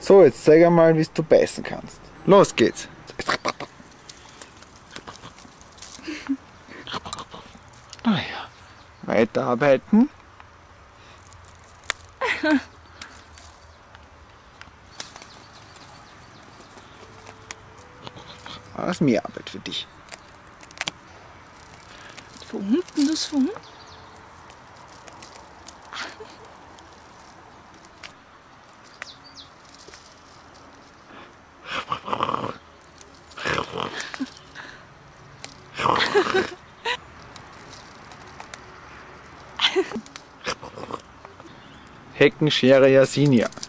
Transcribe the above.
So, jetzt zeig einmal, wie du beißen kannst. Los geht's. Naja, weiterarbeiten. Das ist mehr Arbeit für dich. Von unten, das von unten. Heckenschere Yersinia.